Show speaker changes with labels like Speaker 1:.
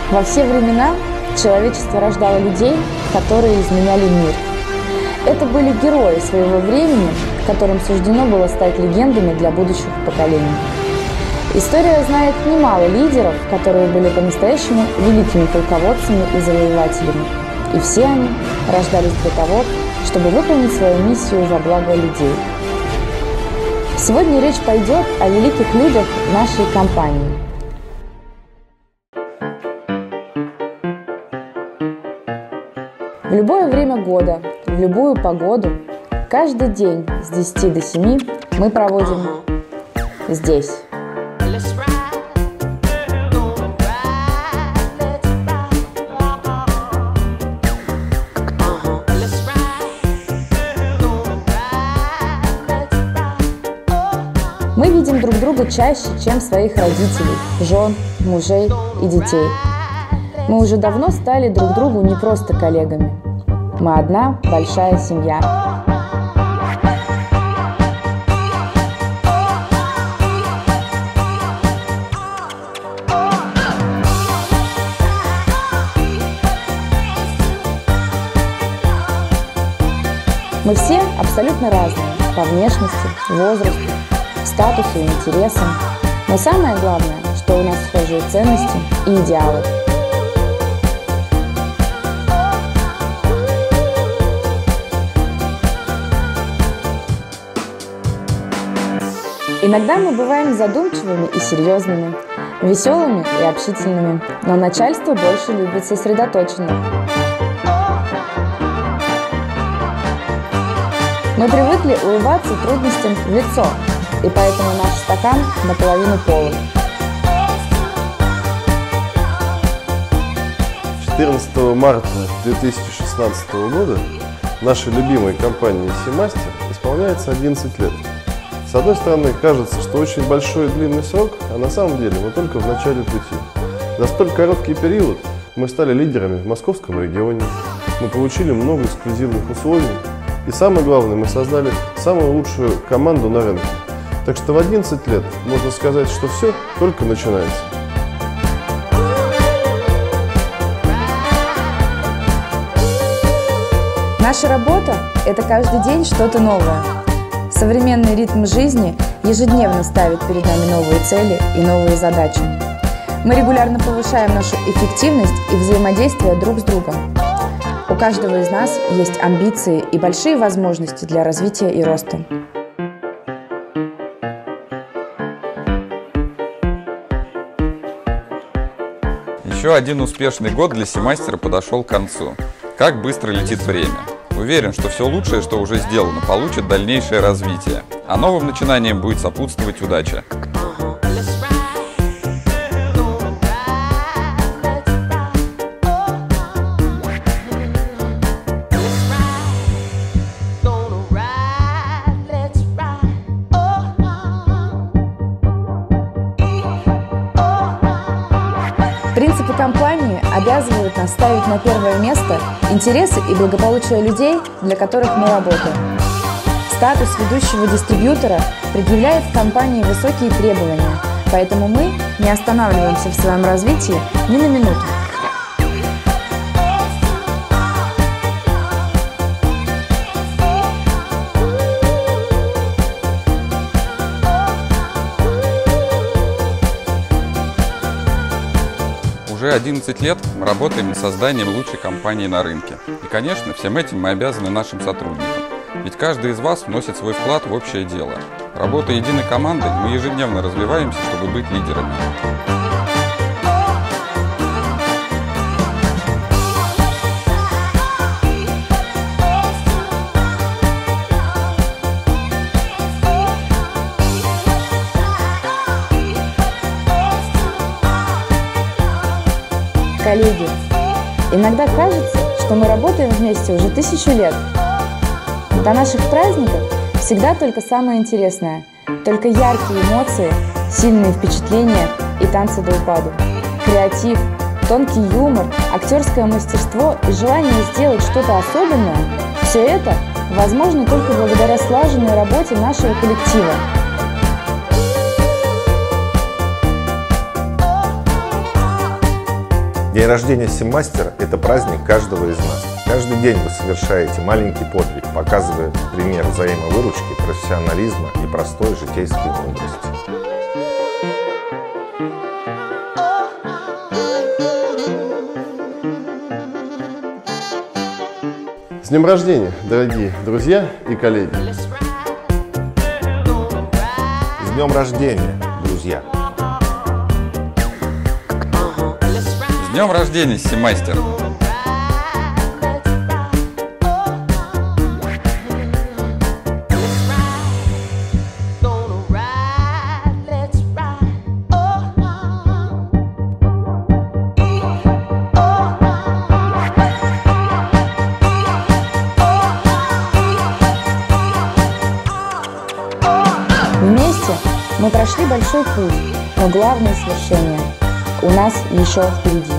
Speaker 1: Во все времена человечество рождало людей, которые изменяли мир. Это были герои своего времени, которым суждено было стать легендами для будущих поколений. История знает немало лидеров, которые были по-настоящему великими полководцами и завоевателями. И все они рождались для того, чтобы выполнить свою миссию во благо людей. Сегодня речь пойдет о великих людях нашей компании. В любое время года, в любую погоду, каждый день с 10 до 7 мы проводим здесь. Мы видим друг друга чаще, чем своих родителей, жен, мужей и детей. Мы уже давно стали друг другу не просто коллегами. Мы одна большая семья. Мы все абсолютно разные по внешности, возрасту, статусу и интересам. Но самое главное, что у нас схожие ценности и идеалы. Иногда мы бываем задумчивыми и серьезными, веселыми и общительными, но начальство больше любит сосредоточенных. Мы привыкли улыбаться трудностям в лицо, и поэтому наш стакан наполовину полон.
Speaker 2: 14 марта 2016 года нашей любимой компании Seamaster исполняется 11 лет. С одной стороны, кажется, что очень большой и длинный срок, а на самом деле мы только в начале пути. За столь короткий период мы стали лидерами в московском регионе, мы получили много эксклюзивных условий, и самое главное, мы создали самую лучшую команду на рынке. Так что в 11 лет можно сказать, что все только начинается.
Speaker 1: Наша работа – это каждый день что-то новое. Современный ритм жизни ежедневно ставит перед нами новые цели и новые задачи. Мы регулярно повышаем нашу эффективность и взаимодействие друг с другом. У каждого из нас есть амбиции и большие возможности для развития и роста.
Speaker 3: Еще один успешный год для Seamaster подошел к концу. Как быстро летит время. Уверен, что все лучшее, что уже сделано, получит дальнейшее развитие, а новым начинаниям будет сопутствовать удача.
Speaker 1: Принципы компании обязывают нас ставить на первое место интересы и благополучие людей, для которых мы работаем. Статус ведущего дистрибьютора предъявляет к компании высокие требования, поэтому мы не останавливаемся в своем развитии ни на минуту.
Speaker 3: Уже 11 лет мы работаем над созданием лучшей компании на рынке. И, конечно, всем этим мы обязаны нашим сотрудникам. Ведь каждый из вас вносит свой вклад в общее дело. Работая единой командой, мы ежедневно развиваемся, чтобы быть лидерами.
Speaker 1: Коллеги, иногда кажется, что мы работаем вместе уже 1000 лет. До наших праздников всегда только самое интересное, только яркие эмоции, сильные впечатления и танцы до упаду. Креатив, тонкий юмор, актерское мастерство и желание сделать что-то особенное – все это возможно только благодаря слаженной работе нашего коллектива.
Speaker 4: День рождения Симмастера – это праздник каждого из нас. Каждый день вы совершаете маленький подвиг, показывая пример взаимовыручки, профессионализма и простой житейской мудрости.
Speaker 2: С днем рождения, дорогие друзья и коллеги!
Speaker 4: С днем рождения, друзья!
Speaker 3: С днем рождения, Симмастер!
Speaker 1: Вместе мы прошли большой путь, но главное свершение у нас еще впереди.